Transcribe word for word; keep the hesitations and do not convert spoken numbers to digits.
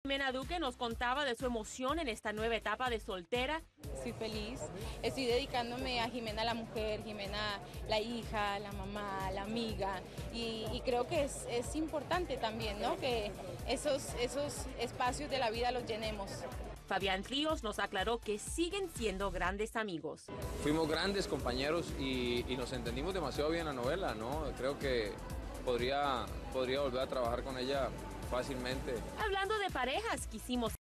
Jimena Duque nos contaba de su emoción en esta nueva etapa de soltera. Estoy feliz, estoy dedicándome a Jimena la mujer, Jimena la hija, la mamá, la amiga, y, y creo que es, es importante también, ¿no?, que esos, esos espacios de la vida los llenemos. Fabián Ríos nos aclaró que siguen siendo grandes amigos. Fuimos grandes compañeros y, y nos entendimos demasiado bien en la novela, ¿no? Creo que podría, podría volver a trabajar con ella fácilmente. Hablando de parejas, quisimos